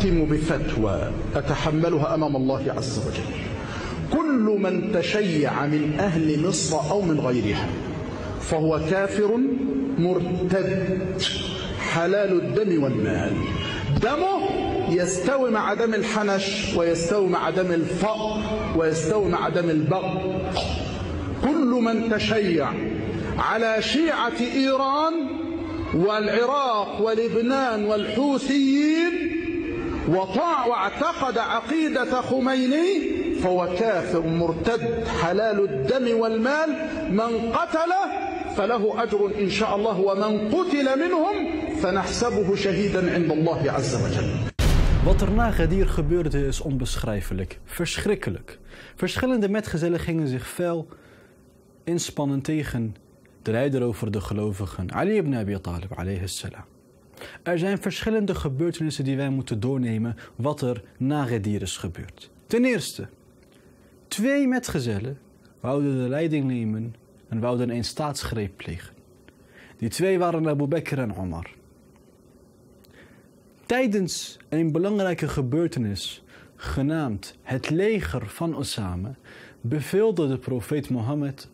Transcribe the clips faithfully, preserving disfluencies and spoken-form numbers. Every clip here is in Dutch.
أختم بفتوى أتحملها أمام الله عز وجل. كل من تشيع من أهل مصر أو من غيرها فهو كافر مرتد حلال الدم والمال. دمه يستوي مع دم الحنش ويستوي مع دم الفأر ويستوي مع دم البغل. كل من تشيع على شيعة إيران والعراق ولبنان والحوثيين وطاع واعتقد عقيدة خميني فهو كافر مرتد حلال الدم والمال. من قتله فله أجر إن شاء الله ومن قتل منهم فنحسبه شهيدا عند الله عز وجل. Wat er na Ghadir gebeurde is onbeschrijfelijk, verschrikkelijk. Verschillende metgezellen gingen zich fel inspannen tegen de leider over de gelovigen, Ali ibn Abi Talib alayhi salam. Er zijn verschillende gebeurtenissen die wij moeten doornemen wat er na Ghadir is gebeurd. Ten eerste, twee metgezellen wouden de leiding nemen en wouden een staatsgreep plegen. Die twee waren Abu Bakr en Omar. Tijdens een belangrijke gebeurtenis, genaamd het leger van Osama, beveelde de profeet Mohammed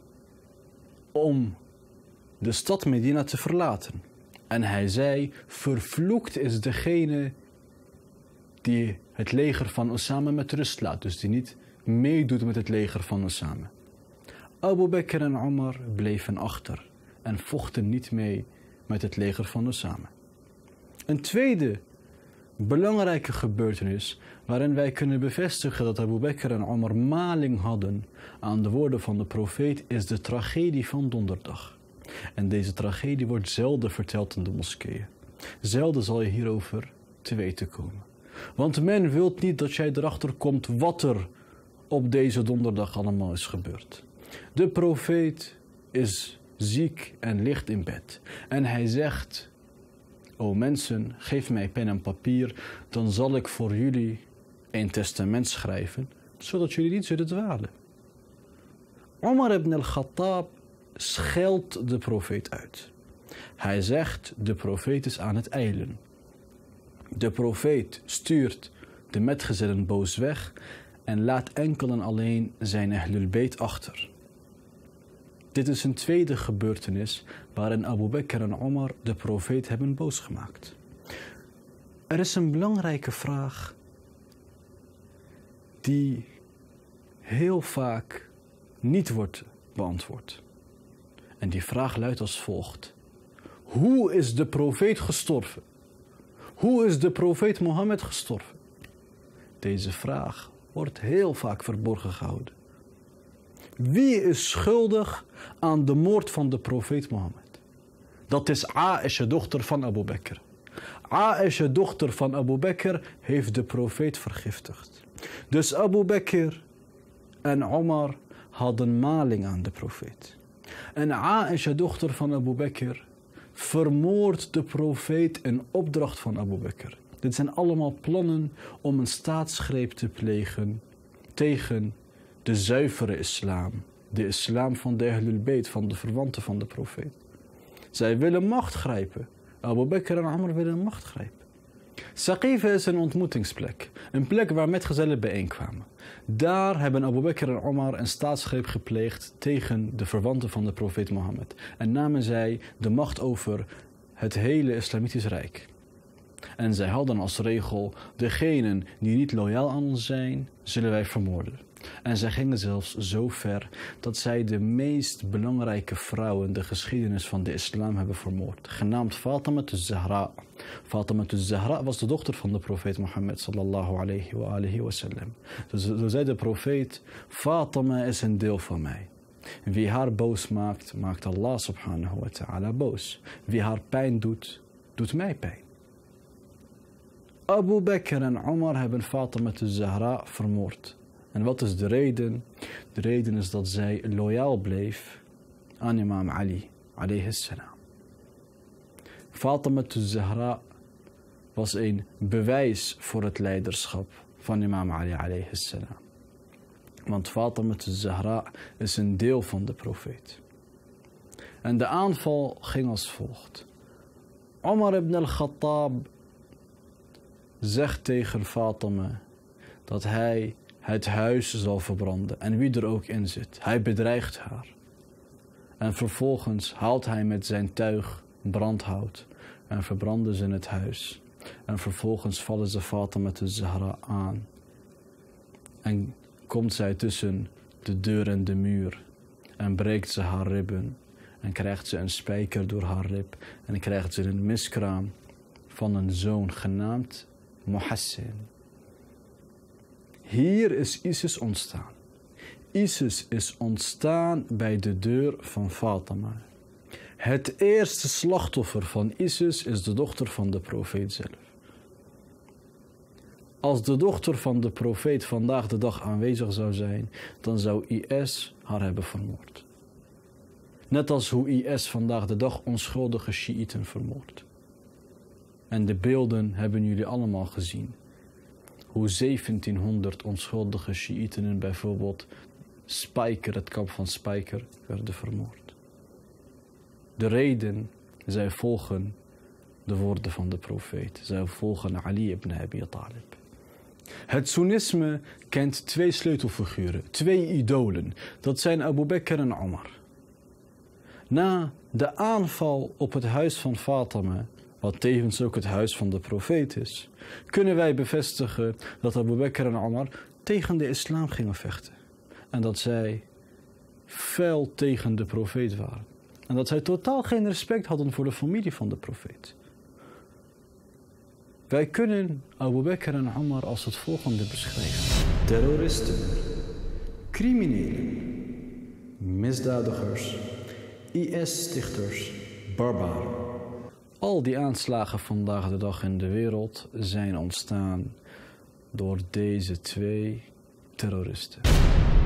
om de stad Medina te verlaten. En hij zei, vervloekt is degene die het leger van Osama met rust laat. Dus die niet meedoet met het leger van Osama. Abu Bakr en Omar bleven achter en vochten niet mee met het leger van Osama. Een tweede belangrijke gebeurtenis waarin wij kunnen bevestigen dat Abu Bakr en Omar maling hadden aan de woorden van de profeet is de tragedie van donderdag. En deze tragedie wordt zelden verteld in de moskeeën. Zelden zal je hierover te weten komen. Want men wil niet dat jij erachter komt wat er op deze donderdag allemaal is gebeurd. De profeet is ziek en ligt in bed. En hij zegt, o mensen, geef mij pen en papier, dan zal ik voor jullie een testament schrijven, zodat jullie niet zullen dwalen. Omar ibn al-Khattab scheldt de profeet uit. Hij zegt, de profeet is aan het ijlen. De profeet stuurt de metgezellen boos weg en laat enkel en alleen zijn Ahlul Bayt achter. Dit is een tweede gebeurtenis waarin Abu Bakr en Omar de profeet hebben boos gemaakt. Er is een belangrijke vraag die heel vaak niet wordt beantwoord. En die vraag luidt als volgt. Hoe is de profeet gestorven? Hoe is de profeet Mohammed gestorven? Deze vraag wordt heel vaak verborgen gehouden. Wie is schuldig aan de moord van de profeet Mohammed? Dat is Aisha, dochter van Abu Bakr. Aisha, dochter van Abu Bakr, heeft de profeet vergiftigd. Dus Abu Bakr en Omar hadden maling aan de profeet. En Aisha, dochter van Abu Bakr, vermoordt de profeet in opdracht van Abu Bakr. Dit zijn allemaal plannen om een staatsgreep te plegen tegen de zuivere islam. De islam van de Ahlul Bayt, van de verwanten van de profeet. Zij willen macht grijpen. Abu Bakr en Omar willen macht grijpen. Saqifa is een ontmoetingsplek. Een plek waar metgezellen bijeenkwamen. Daar hebben Abu Bakr en Omar een staatsgreep gepleegd tegen de verwanten van de profeet Mohammed. En namen zij de macht over het hele Islamitisch Rijk. En zij hadden als regel, degenen die niet loyaal aan ons zijn, zullen wij vermoorden. En zij gingen zelfs zo ver dat zij de meest belangrijke vrouw in de geschiedenis van de islam hebben vermoord. Genaamd Fatima az-Zahra. Fatima az-Zahra was de dochter van de profeet Mohammed sallallahu alayhi wa alihi wa sallam. Dus zo zei de profeet, Fatima is een deel van mij. Wie haar boos maakt, maakt Allah subhanahu wa ta'ala boos. Wie haar pijn doet, doet mij pijn. Abu Bakr en Omar hebben Fatima az-Zahra vermoord. En wat is de reden? De reden is dat zij loyaal bleef aan imam Ali, alayhi salam. Fatima az-Zahra was een bewijs voor het leiderschap van imam Ali, alayhi salam. Want Fatima az-Zahra is een deel van de profeet. En de aanval ging als volgt. Omar ibn al-Khattab zegt tegen Fatima dat hij het huis zal verbranden en wie er ook in zit. Hij bedreigt haar. En vervolgens haalt hij met zijn tuig brandhout en verbranden ze in het huis. En vervolgens vallen ze Fatima de Zahra aan. En komt zij tussen de deur en de muur en breekt ze haar ribben. En krijgt ze een spijker door haar rib en krijgt ze een miskraam van een zoon genaamd Muhassin. Hier is ISIS ontstaan. ISIS is ontstaan bij de deur van Fatima. Het eerste slachtoffer van ISIS is de dochter van de profeet zelf. Als de dochter van de profeet vandaag de dag aanwezig zou zijn, dan zou I S haar hebben vermoord. Net als hoe I S vandaag de dag onschuldige Sjiïten vermoordt. En de beelden hebben jullie allemaal gezien. Hoe zeventienhonderd onschuldige Sjiïten in bijvoorbeeld Spijker, het kamp van Spijker, werden vermoord. De reden, zij volgen de woorden van de profeet. Zij volgen Ali ibn Abi Talib. Het Soenisme kent twee sleutelfiguren, twee idolen. Dat zijn Abu Bakr en Omar. Na de aanval op het huis van Fatima, wat tevens ook het huis van de profeet is, kunnen wij bevestigen dat Abu Bakr en Omar tegen de islam gingen vechten. En dat zij fel tegen de profeet waren. En dat zij totaal geen respect hadden voor de familie van de profeet. Wij kunnen Abu Bakr en Omar als het volgende beschrijven. Terroristen, criminelen, misdadigers, I S-stichters, barbaren. Al die aanslagen vandaag de dag in de wereld zijn ontstaan door deze twee terroristen.